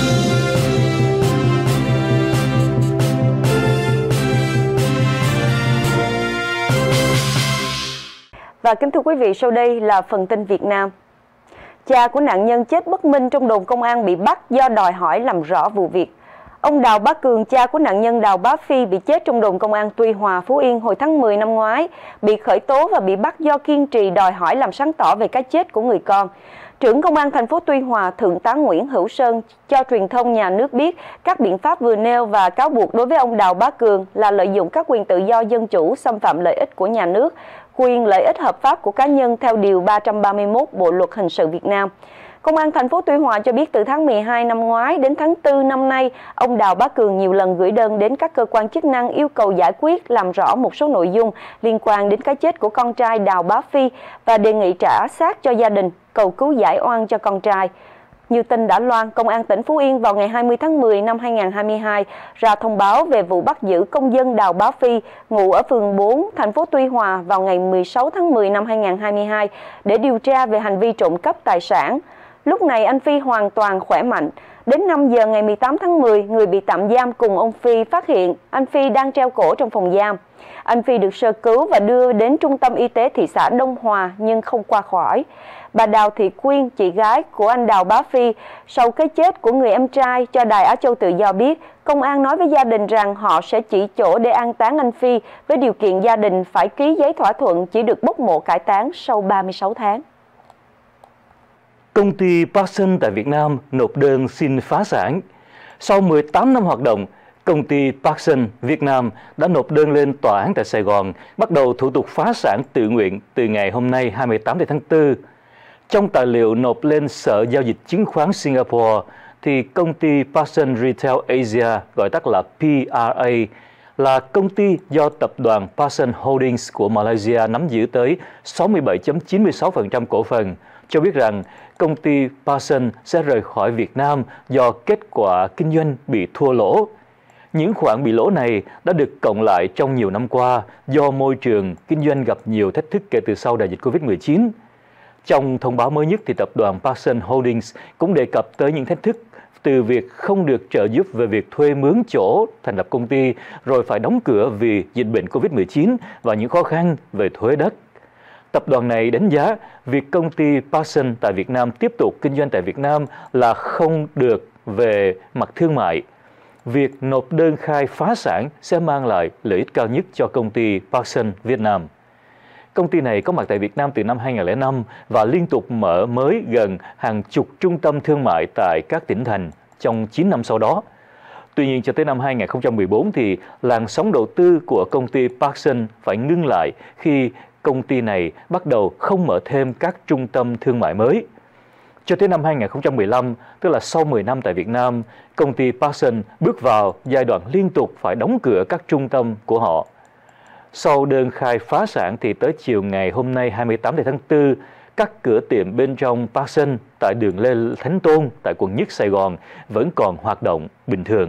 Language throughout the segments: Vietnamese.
Và kính thưa quý vị, sau đây là phần tin Việt Nam. Cha của nạn nhân chết bất minh trong đồn công an bị bắt do đòi hỏi làm rõ vụ việc. Ông Đào Bá Cường, cha của nạn nhân Đào Bá Phi bị chết trong đồn công an Tuy Hòa, Phú Yên hồi tháng 10 năm ngoái, bị khởi tố và bị bắt do kiên trì đòi hỏi làm sáng tỏ về cái chết của người con. Trưởng Công an thành phố Tuy Hòa, Thượng tá Nguyễn Hữu Sơn cho truyền thông nhà nước biết các biện pháp vừa nêu và cáo buộc đối với ông Đào Bá Cường là lợi dụng các quyền tự do dân chủ, xâm phạm lợi ích của nhà nước, quyền lợi ích hợp pháp của cá nhân theo Điều 331 Bộ Luật Hình sự Việt Nam. Công an thành phố Tuy Hòa cho biết từ tháng 12 năm ngoái đến tháng 4 năm nay, ông Đào Bá Cường nhiều lần gửi đơn đến các cơ quan chức năng yêu cầu giải quyết làm rõ một số nội dung liên quan đến cái chết của con trai Đào Bá Phi và đề nghị trả xác cho gia đình, cầu cứu giải oan cho con trai. Như tin đã loan, Công an tỉnh Phú Yên vào ngày 20 tháng 10 năm 2022 ra thông báo về vụ bắt giữ công dân Đào Bá Phi, ngụ ở phường 4, thành phố Tuy Hòa vào ngày 16 tháng 10 năm 2022 để điều tra về hành vi trộm cắp tài sản. Lúc này anh Phi hoàn toàn khỏe mạnh. Đến 5 giờ ngày 18 tháng 10, người bị tạm giam cùng ông Phi phát hiện anh Phi đang treo cổ trong phòng giam. Anh Phi được sơ cứu và đưa đến trung tâm y tế thị xã Đông Hòa nhưng không qua khỏi. Bà Đào Thị Quyên, chị gái của anh Đào Bá Phi, sau cái chết của người em trai cho Đài Á Châu Tự Do biết, công an nói với gia đình rằng họ sẽ chỉ chỗ để an táng anh Phi với điều kiện gia đình phải ký giấy thỏa thuận chỉ được bốc mộ cải táng sau 36 tháng. Công ty Parkson tại Việt Nam nộp đơn xin phá sản. Sau 18 năm hoạt động, công ty Parkson Việt Nam đã nộp đơn lên tòa án tại Sài Gòn, bắt đầu thủ tục phá sản tự nguyện từ ngày hôm nay 28 tháng 4. Trong tài liệu nộp lên Sở Giao dịch Chứng khoán Singapore, thì công ty Parkson Retail Asia, gọi tắt là PRA, là công ty do tập đoàn Parkson Holdings của Malaysia nắm giữ tới 67,96% cổ phần, cho biết rằng công ty Parkson sẽ rời khỏi Việt Nam do kết quả kinh doanh bị thua lỗ. Những khoản bị lỗ này đã được cộng lại trong nhiều năm qua do môi trường kinh doanh gặp nhiều thách thức kể từ sau đại dịch Covid-19. Trong thông báo mới nhất thì tập đoàn Parkson Holdings cũng đề cập tới những thách thức từ việc không được trợ giúp về việc thuê mướn chỗ thành lập công ty rồi phải đóng cửa vì dịch bệnh Covid-19 và những khó khăn về thuế đất. Tập đoàn này đánh giá việc công ty Parkson tại Việt Nam tiếp tục kinh doanh tại Việt Nam là không được về mặt thương mại. Việc nộp đơn khai phá sản sẽ mang lại lợi ích cao nhất cho công ty Parkson Việt Nam. Công ty này có mặt tại Việt Nam từ năm 2005 và liên tục mở mới gần hàng chục trung tâm thương mại tại các tỉnh thành trong 9 năm sau đó. Tuy nhiên, cho tới năm 2014 thì làn sóng đầu tư của công ty Parkson phải ngưng lại khi công ty này bắt đầu không mở thêm các trung tâm thương mại mới. Cho tới năm 2015, tức là sau 10 năm tại Việt Nam, công ty Parkson bước vào giai đoạn liên tục phải đóng cửa các trung tâm của họ. Sau đơn khai phá sản thì tới chiều ngày hôm nay 28 tháng 4, các cửa tiệm bên trong Parkson tại đường Lê Thánh Tôn tại quận Nhất Sài Gòn vẫn còn hoạt động bình thường.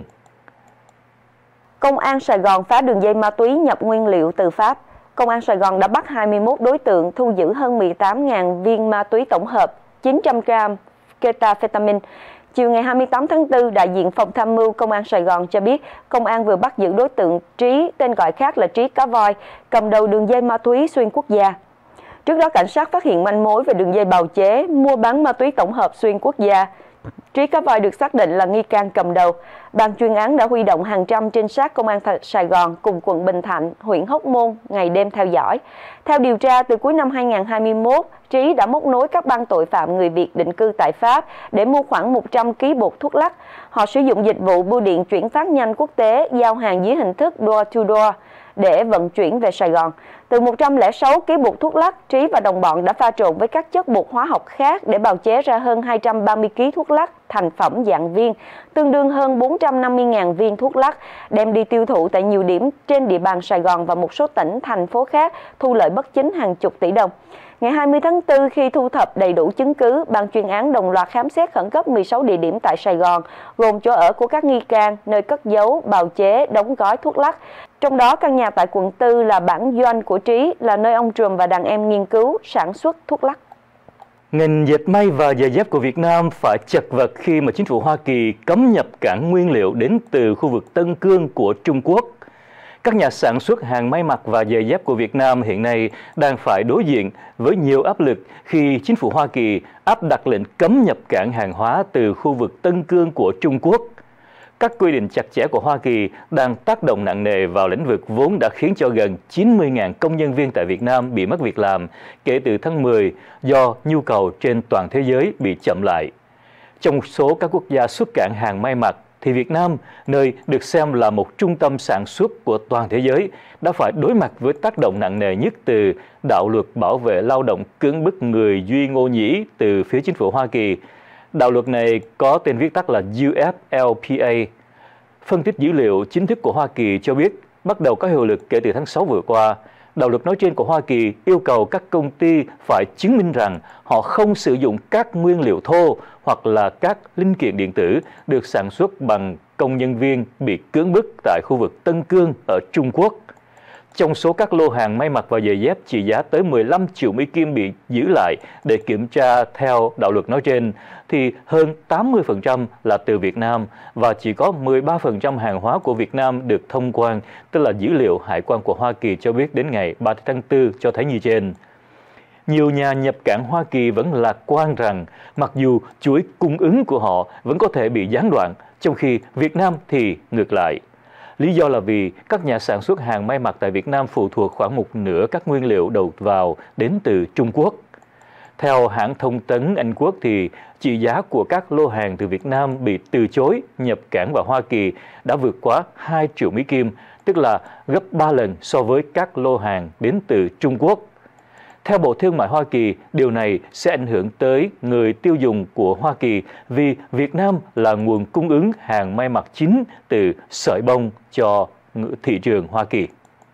Công an Sài Gòn phá đường dây ma túy nhập nguyên liệu từ Pháp. Công an Sài Gòn đã bắt 21 đối tượng, thu giữ hơn 18.000 viên ma túy tổng hợp, 900 gram ketamphetamine. Chiều ngày 28 tháng 4, đại diện Phòng Tham mưu Công an Sài Gòn cho biết công an vừa bắt giữ đối tượng Trí, tên gọi khác là Trí Cá Voi, cầm đầu đường dây ma túy xuyên quốc gia. Trước đó, cảnh sát phát hiện manh mối về đường dây bào chế, mua bán ma túy tổng hợp xuyên quốc gia. Trí Cá Voi được xác định là nghi can cầm đầu. Ban chuyên án đã huy động hàng trăm trinh sát Công an Sài Gòn cùng quận Bình Thạnh, huyện Hóc Môn ngày đêm theo dõi. Theo điều tra, từ cuối năm 2021, Trí đã móc nối các băng tội phạm người Việt định cư tại Pháp để mua khoảng 100 kg bột thuốc lắc. Họ sử dụng dịch vụ bưu điện chuyển phát nhanh quốc tế, giao hàng dưới hình thức door to door để vận chuyển về Sài Gòn. Từ 106 kg bột thuốc lắc, Trí và đồng bọn đã pha trộn với các chất bột hóa học khác để bào chế ra hơn 230 kg thuốc lắc thành phẩm dạng viên, tương đương hơn 450.000 viên thuốc lắc, đem đi tiêu thụ tại nhiều điểm trên địa bàn Sài Gòn và một số tỉnh, thành phố khác, thu lợi bất chính hàng chục tỷ đồng. Ngày 20 tháng 4, khi thu thập đầy đủ chứng cứ, ban chuyên án đồng loạt khám xét khẩn cấp 16 địa điểm tại Sài Gòn, gồm chỗ ở của các nghi can, nơi cất giấu, bào chế, đóng gói thuốc lắc. Trong đó, căn nhà tại quận 4 là bản doanh của Trí, là nơi ông Trùm và đàn em nghiên cứu, sản xuất thuốc lắc. Ngành dệt may và giày dép của Việt Nam phải chật vật khi mà chính phủ Hoa Kỳ cấm nhập cảng nguyên liệu đến từ khu vực Tân Cương của Trung Quốc. Các nhà sản xuất hàng may mặc và giày dép của Việt Nam hiện nay đang phải đối diện với nhiều áp lực khi chính phủ Hoa Kỳ áp đặt lệnh cấm nhập cảng hàng hóa từ khu vực Tân Cương của Trung Quốc. Các quy định chặt chẽ của Hoa Kỳ đang tác động nặng nề vào lĩnh vực vốn đã khiến cho gần 90.000 công nhân viên tại Việt Nam bị mất việc làm kể từ tháng 10 do nhu cầu trên toàn thế giới bị chậm lại. Trong số các quốc gia xuất cảng hàng may mặc, thì Việt Nam, nơi được xem là một trung tâm sản xuất của toàn thế giới, đã phải đối mặt với tác động nặng nề nhất từ đạo luật bảo vệ lao động cưỡng bức người Duy Ngô Nhĩ từ phía chính phủ Hoa Kỳ. Đạo luật này có tên viết tắt là UFLPA. Phân tích dữ liệu chính thức của Hoa Kỳ cho biết, bắt đầu có hiệu lực kể từ tháng 6 vừa qua, đạo luật nói trên của Hoa Kỳ yêu cầu các công ty phải chứng minh rằng họ không sử dụng các nguyên liệu thô hoặc là các linh kiện điện tử được sản xuất bằng công nhân viên bị cưỡng bức tại khu vực Tân Cương ở Trung Quốc. Trong số các lô hàng may mặc và giày dép trị giá tới 15 triệu Mỹ Kim bị giữ lại để kiểm tra theo đạo luật nói trên, thì hơn 80% là từ Việt Nam và chỉ có 13% hàng hóa của Việt Nam được thông quan, tức là dữ liệu Hải quan của Hoa Kỳ cho biết đến ngày 30 tháng 4 cho thấy như trên. Nhiều nhà nhập cảng Hoa Kỳ vẫn lạc quan rằng mặc dù chuỗi cung ứng của họ vẫn có thể bị gián đoạn, trong khi Việt Nam thì ngược lại. Lý do là vì các nhà sản xuất hàng may mặc tại Việt Nam phụ thuộc khoảng một nửa các nguyên liệu đầu vào đến từ Trung Quốc. Theo hãng thông tấn Anh Quốc thì trị giá của các lô hàng từ Việt Nam bị từ chối nhập cảng vào Hoa Kỳ đã vượt quá 2 triệu Mỹ Kim, tức là gấp 3 lần so với các lô hàng đến từ Trung Quốc. Theo Bộ Thương mại Hoa Kỳ, điều này sẽ ảnh hưởng tới người tiêu dùng của Hoa Kỳ vì Việt Nam là nguồn cung ứng hàng may mặc chính từ sợi bông cho thị trường Hoa Kỳ.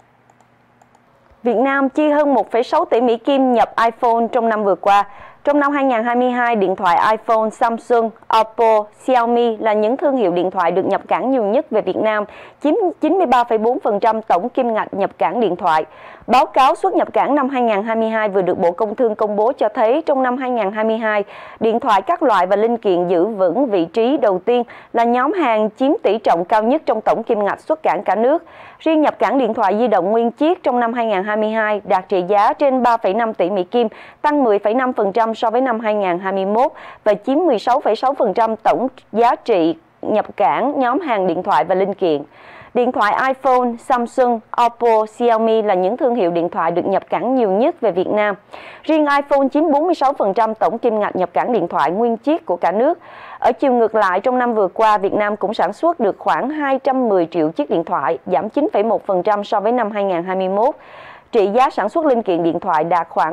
Việt Nam chi hơn 1,6 tỷ Mỹ Kim nhập iPhone trong năm vừa qua. Trong năm 2022, điện thoại iPhone, Samsung, Oppo, Xiaomi là những thương hiệu điện thoại được nhập cảng nhiều nhất về Việt Nam, chiếm 93,4% tổng kim ngạch nhập cảng điện thoại. Báo cáo xuất nhập cảng năm 2022 vừa được Bộ Công Thương công bố cho thấy trong năm 2022, điện thoại các loại và linh kiện giữ vững vị trí đầu tiên là nhóm hàng chiếm tỷ trọng cao nhất trong tổng kim ngạch xuất cảng cả nước. Riêng nhập cảng điện thoại di động nguyên chiếc trong năm 2022 đạt trị giá trên 3,5 tỷ Mỹ Kim, tăng 10,5% so với năm 2021 và chiếm 16,6% tổng giá trị nhập cảng nhóm hàng điện thoại và linh kiện. Điện thoại iPhone, Samsung, Oppo, Xiaomi là những thương hiệu điện thoại được nhập cảng nhiều nhất về Việt Nam. Riêng iPhone chiếm 46% tổng kim ngạch nhập cảng điện thoại nguyên chiếc của cả nước. Ở chiều ngược lại, trong năm vừa qua, Việt Nam cũng sản xuất được khoảng 210 triệu chiếc điện thoại, giảm 9,1% so với năm 2021. Trị giá sản xuất linh kiện điện thoại đạt khoảng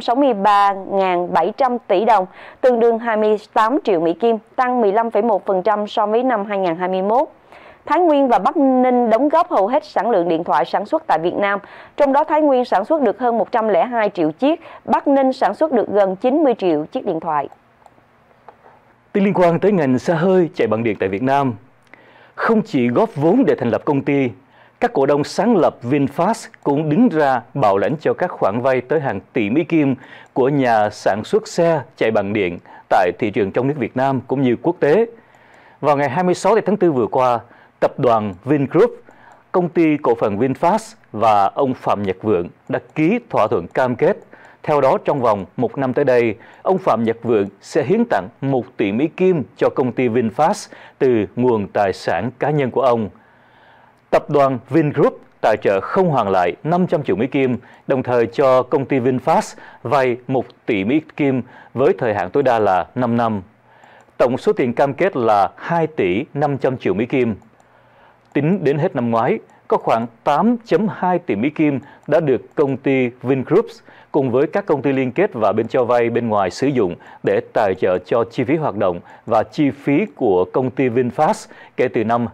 663.700 tỷ đồng, tương đương 28 triệu Mỹ Kim, tăng 15,1% so với năm 2021. Thái Nguyên và Bắc Ninh đóng góp hầu hết sản lượng điện thoại sản xuất tại Việt Nam, trong đó Thái Nguyên sản xuất được hơn 102 triệu chiếc, Bắc Ninh sản xuất được gần 90 triệu chiếc điện thoại. Tin liên quan tới ngành xe hơi chạy bằng điện tại Việt Nam. Không chỉ góp vốn để thành lập công ty, các cổ đông sáng lập VinFast cũng đứng ra bảo lãnh cho các khoản vay tới hàng tỷ Mỹ Kim của nhà sản xuất xe chạy bằng điện tại thị trường trong nước Việt Nam cũng như quốc tế. Vào ngày 26 tháng 4 vừa qua, tập đoàn Vingroup, công ty cổ phần VinFast và ông Phạm Nhật Vượng đã ký thỏa thuận cam kết. Theo đó, trong vòng một năm tới đây, ông Phạm Nhật Vượng sẽ hiến tặng 1 tỷ Mỹ Kim cho công ty VinFast từ nguồn tài sản cá nhân của ông. Tập đoàn Vingroup tài trợ không hoàn lại 500 triệu Mỹ Kim, đồng thời cho công ty VinFast vay 1 tỷ Mỹ Kim với thời hạn tối đa là 5 năm. Tổng số tiền cam kết là 2 tỷ 500 triệu Mỹ Kim. Tính đến hết năm ngoái, có khoảng 8,2 tỷ Mỹ Kim đã được công ty Vingroup cùng với các công ty liên kết và bên cho vay bên ngoài sử dụng để tài trợ cho chi phí hoạt động và chi phí của công ty VinFast kể từ năm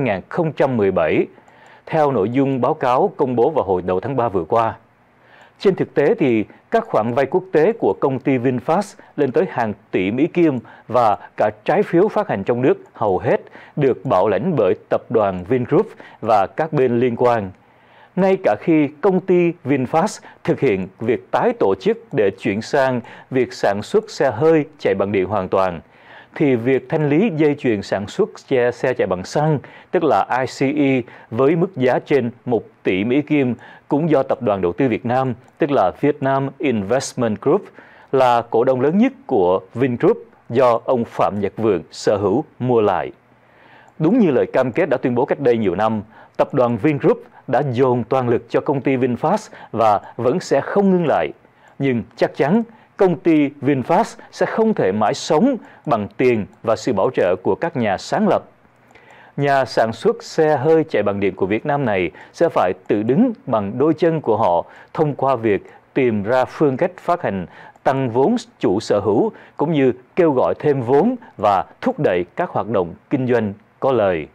2017, theo nội dung báo cáo công bố vào hồi đầu tháng 3 vừa qua. Trên thực tế thì các khoản vay quốc tế của công ty VinFast lên tới hàng tỷ Mỹ Kim và cả trái phiếu phát hành trong nước hầu hết được bảo lãnh bởi tập đoàn Vingroup và các bên liên quan. ngay cả khi công ty VinFast thực hiện việc tái tổ chức để chuyển sang việc sản xuất xe hơi chạy bằng điện hoàn toàn, thì việc thanh lý dây chuyền sản xuất xe chạy bằng xăng, tức là ICE, với mức giá trên 1 tỷ Mỹ Kim cũng do Tập đoàn Đầu tư Việt Nam, tức là Vietnam Investment Group, là cổ đông lớn nhất của Vingroup do ông Phạm Nhật Vượng sở hữu mua lại. Đúng như lời cam kết đã tuyên bố cách đây nhiều năm, Tập đoàn Vingroup đã dồn toàn lực cho công ty VinFast và vẫn sẽ không ngưng lại. Nhưng chắc chắn công ty VinFast sẽ không thể mãi sống bằng tiền và sự bảo trợ của các nhà sáng lập. Nhà sản xuất xe hơi chạy bằng điện của Việt Nam này sẽ phải tự đứng bằng đôi chân của họ thông qua việc tìm ra phương cách phát hành tăng vốn chủ sở hữu cũng như kêu gọi thêm vốn và thúc đẩy các hoạt động kinh doanh có lời.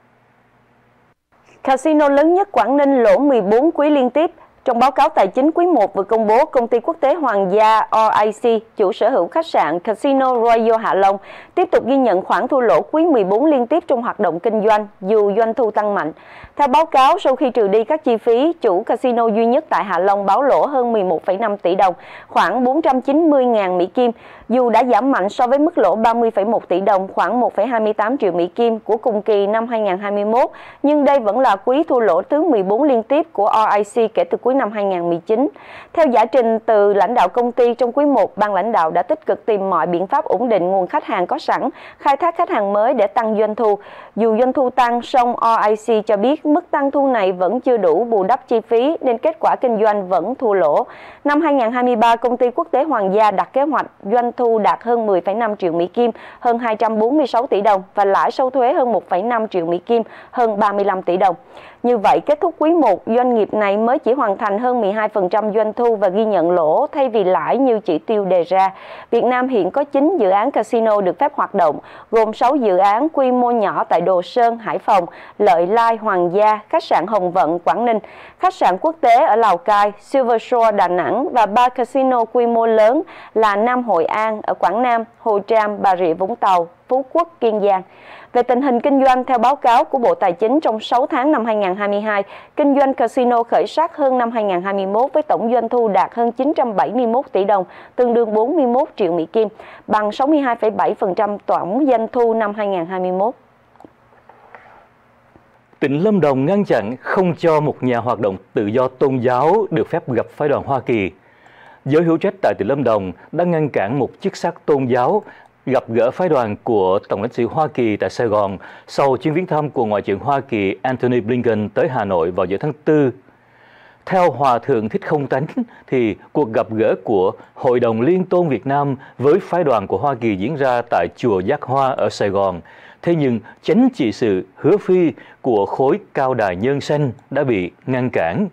Casino lớn nhất Quảng Ninh lỗ 14 quý liên tiếp. Trong báo cáo tài chính quý 1 vừa công bố, công ty quốc tế Hoàng gia RIC, chủ sở hữu khách sạn Casino Royal Hạ Long, tiếp tục ghi nhận khoản thua lỗ quý 14 liên tiếp trong hoạt động kinh doanh, dù doanh thu tăng mạnh. Theo báo cáo, sau khi trừ đi các chi phí, chủ casino duy nhất tại Hạ Long báo lỗ hơn 11,5 tỷ đồng, khoảng 490.000 Mỹ Kim, dù đã giảm mạnh so với mức lỗ 30,1 tỷ đồng, khoảng 1,28 triệu Mỹ Kim của cùng kỳ năm 2021, nhưng đây vẫn là quý thua lỗ thứ 14 liên tiếp của RIC kể từ cuối năm 2019. Theo giải trình từ lãnh đạo công ty, trong quý 1, ban lãnh đạo đã tích cực tìm mọi biện pháp ổn định nguồn khách hàng có sẵn, khai thác khách hàng mới để tăng doanh thu. Dù doanh thu tăng, song RIC cho biết mức tăng thu này vẫn chưa đủ bù đắp chi phí nên kết quả kinh doanh vẫn thua lỗ. Năm 2023, công ty quốc tế Hoàng gia đặt kế hoạch doanh thu đạt hơn 10,5 triệu Mỹ Kim, hơn 246 tỷ đồng và lãi sau thuế hơn 1,5 triệu Mỹ Kim, hơn 35 tỷ đồng. Như vậy, kết thúc quý 1, doanh nghiệp này mới chỉ hoàn thành hơn 12% doanh thu và ghi nhận lỗ thay vì lãi như chỉ tiêu đề ra. Việt Nam hiện có 9 dự án casino được phép hoạt động, gồm 6 dự án quy mô nhỏ tại Đồ Sơn, Hải Phòng, Lợi Lai, Hoàng gia, khách sạn Hồng Vận, Quảng Ninh, khách sạn quốc tế ở Lào Cai, Silver Shore, Đà Nẵng và 3 casino quy mô lớn là Nam Hội An ở Quảng Nam, Hồ Tràm, Bà Rịa Vũng Tàu, Phú Quốc, Kiên Giang. Về tình hình kinh doanh, theo báo cáo của Bộ Tài chính, trong 6 tháng năm 2022, kinh doanh casino khởi sắc hơn năm 2021 với tổng doanh thu đạt hơn 971 tỷ đồng, tương đương 41 triệu Mỹ Kim, bằng 62,7% tổng doanh thu năm 2021. Tỉnh Lâm Đồng ngăn chặn không cho một nhà hoạt động tự do tôn giáo được phép gặp phái đoàn Hoa Kỳ. Giới hữu trách tại tỉnh Lâm Đồng đã ngăn cản một chức sắc tôn giáo gặp gỡ phái đoàn của Tổng lãnh sự Hoa Kỳ tại Sài Gòn sau chuyến viếng thăm của Ngoại trưởng Hoa Kỳ Antony Blinken tới Hà Nội vào giữa tháng 4. Theo Hòa thượng Thích Không Tánh, thì cuộc gặp gỡ của Hội đồng Liên tôn Việt Nam với phái đoàn của Hoa Kỳ diễn ra tại chùa Giác Hoa ở Sài Gòn. Thế nhưng chánh trị sự Hứa Phi của khối Cao Đài Nhân Sanh đã bị ngăn cản.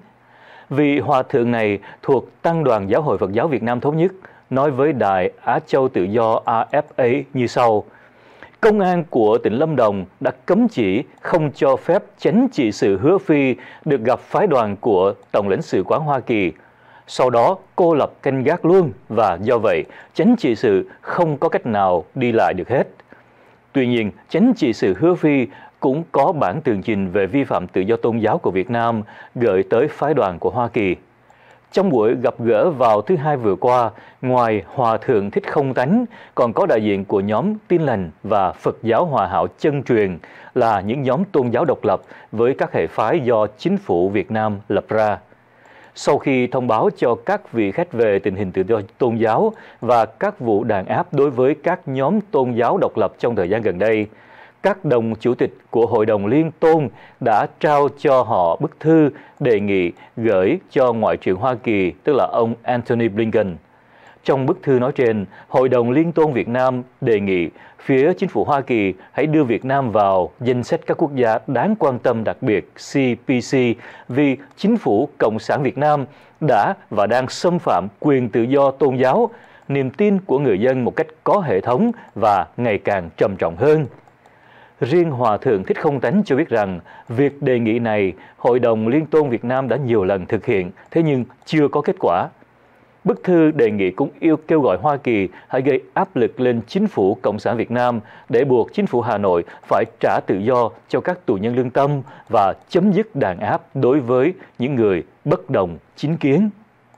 Vị hòa thượng này thuộc Tăng đoàn Giáo hội Phật giáo Việt Nam Thống nhất, nói với Đài Á Châu Tự do AFA như sau: Công an của tỉnh Lâm Đồng đã cấm chỉ không cho phép chánh trị sự Hứa Phi được gặp phái đoàn của Tổng lãnh sự quán Hoa Kỳ. Sau đó cô lập canh gác luôn và do vậy chánh trị sự không có cách nào đi lại được hết. Tuy nhiên, chánh trị sự Hứa Phi cũng có bản tường trình về vi phạm tự do tôn giáo của Việt Nam gửi tới phái đoàn của Hoa Kỳ. Trong buổi gặp gỡ vào thứ Hai vừa qua, ngoài Hòa thượng Thích Không Tánh, còn có đại diện của nhóm Tin Lành và Phật giáo Hòa hảo Chân truyền, là những nhóm tôn giáo độc lập với các hệ phái do chính phủ Việt Nam lập ra. Sau khi thông báo cho các vị khách về tình hình tự do tôn giáo và các vụ đàn áp đối với các nhóm tôn giáo độc lập trong thời gian gần đây, các đồng chủ tịch của Hội đồng Liên tôn đã trao cho họ bức thư đề nghị gửi cho Ngoại trưởng Hoa Kỳ, tức là ông Antony Blinken. Trong bức thư nói trên, Hội đồng Liên tôn Việt Nam đề nghị phía chính phủ Hoa Kỳ hãy đưa Việt Nam vào danh sách các quốc gia đáng quan tâm đặc biệt CPC vì chính phủ Cộng sản Việt Nam đã và đang xâm phạm quyền tự do tôn giáo, niềm tin của người dân một cách có hệ thống và ngày càng trầm trọng hơn. Riêng Hòa thượng Thích Không Tánh cho biết rằng việc đề nghị này Hội đồng Liên tôn Việt Nam đã nhiều lần thực hiện, thế nhưng chưa có kết quả. Bức thư đề nghị cũng kêu gọi Hoa Kỳ hãy gây áp lực lên chính phủ Cộng sản Việt Nam để buộc chính phủ Hà Nội phải trả tự do cho các tù nhân lương tâm và chấm dứt đàn áp đối với những người bất đồng chính kiến.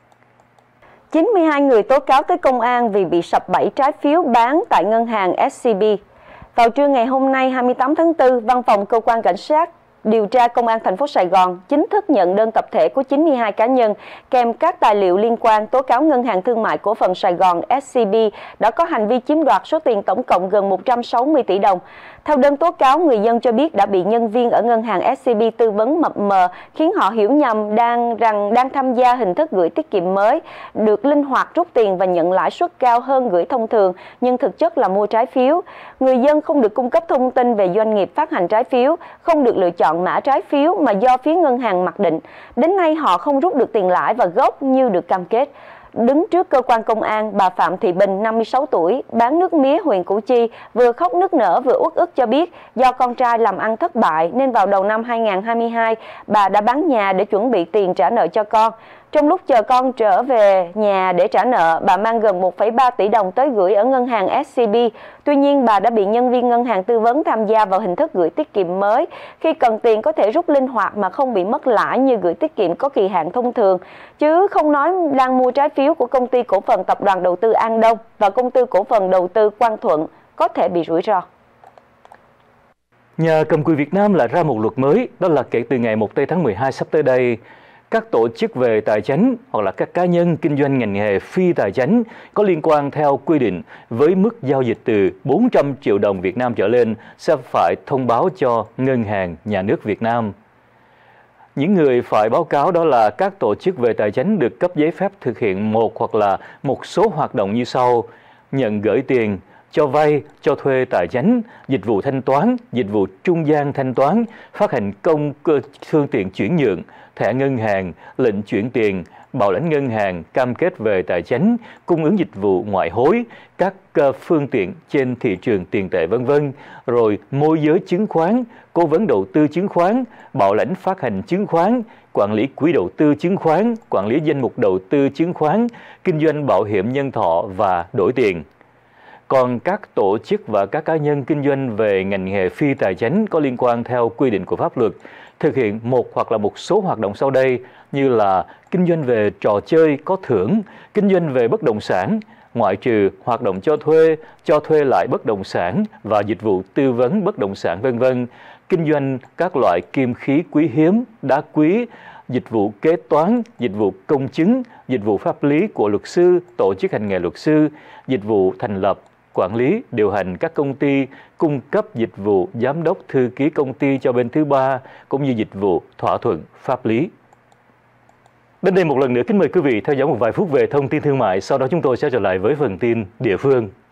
92 người tố cáo tới công an vì bị sập bẫy trái phiếu bán tại ngân hàng SCB. Vào trưa ngày hôm nay 28 tháng 4, Văn phòng Cơ quan Cảnh sát điều tra Công an thành phố Sài Gòn chính thức nhận đơn tập thể của 92 cá nhân kèm các tài liệu liên quan tố cáo Ngân hàng Thương mại Cổ phần Sài Gòn SCB đã có hành vi chiếm đoạt số tiền tổng cộng gần 160 tỷ đồng. Theo đơn tố cáo, người dân cho biết đã bị nhân viên ở ngân hàng SCB tư vấn mập mờ, khiến họ hiểu nhầm đang tham gia hình thức gửi tiết kiệm mới, được linh hoạt rút tiền và nhận lãi suất cao hơn gửi thông thường, nhưng thực chất là mua trái phiếu. Người dân không được cung cấp thông tin về doanh nghiệp phát hành trái phiếu, không được lựa chọn mã trái phiếu mà do phía ngân hàng mặc định. Đến nay họ không rút được tiền lãi và gốc như được cam kết. Đứng trước cơ quan công an, bà Phạm Thị Bình, 56 tuổi, bán nước mía huyện Củ Chi, vừa khóc nức nở vừa uất ức cho biết do con trai làm ăn thất bại nên vào đầu năm 2022, bà đã bán nhà để chuẩn bị tiền trả nợ cho con. Trong lúc chờ con trở về nhà để trả nợ, bà mang gần 1,3 tỷ đồng tới gửi ở ngân hàng SCB. Tuy nhiên, bà đã bị nhân viên ngân hàng tư vấn tham gia vào hình thức gửi tiết kiệm mới. Khi cần tiền có thể rút linh hoạt mà không bị mất lãi như gửi tiết kiệm có kỳ hạn thông thường, chứ không nói đang mua trái phiếu của Công ty Cổ phần Tập đoàn Đầu tư An Đông và Công ty Cổ phần Đầu tư Quang Thuận có thể bị rủi ro. Nhà cầm quyền Việt Nam lại ra một luật mới, đó là kể từ ngày 1 tháng 12 sắp tới đây, các tổ chức về tài chính hoặc là các cá nhân kinh doanh ngành nghề phi tài chính có liên quan theo quy định với mức giao dịch từ 400 triệu đồng Việt Nam trở lên sẽ phải thông báo cho Ngân hàng Nhà nước Việt Nam. Những người phải báo cáo đó là các tổ chức về tài chính được cấp giấy phép thực hiện một hoặc là một số hoạt động như sau: nhận gửi tiền, cho vay, cho thuê tài chính, dịch vụ thanh toán, dịch vụ trung gian thanh toán, phát hành công phương tiện chuyển nhượng, thẻ ngân hàng, lệnh chuyển tiền, bảo lãnh ngân hàng, cam kết về tài chính, cung ứng dịch vụ ngoại hối, các phương tiện trên thị trường tiền tệ v.v., rồi môi giới chứng khoán, cố vấn đầu tư chứng khoán, bảo lãnh phát hành chứng khoán, quản lý quỹ đầu tư chứng khoán, quản lý danh mục đầu tư chứng khoán, kinh doanh bảo hiểm nhân thọ và đổi tiền. Còn các tổ chức và các cá nhân kinh doanh về ngành nghề phi tài chính có liên quan theo quy định của pháp luật thực hiện một hoặc là một số hoạt động sau đây như là kinh doanh về trò chơi có thưởng, kinh doanh về bất động sản, ngoại trừ hoạt động cho thuê lại bất động sản và dịch vụ tư vấn bất động sản v.v., kinh doanh các loại kim khí quý hiếm, đá quý, dịch vụ kế toán, dịch vụ công chứng, dịch vụ pháp lý của luật sư, tổ chức hành nghề luật sư, dịch vụ thành lập, quản lý, điều hành các công ty, cung cấp dịch vụ giám đốc thư ký công ty cho bên thứ ba, cũng như dịch vụ thỏa thuận pháp lý. Đến đây một lần nữa kính mời quý vị theo dõi một vài phút về thông tin thương mại, sau đó chúng tôi sẽ trở lại với phần tin địa phương.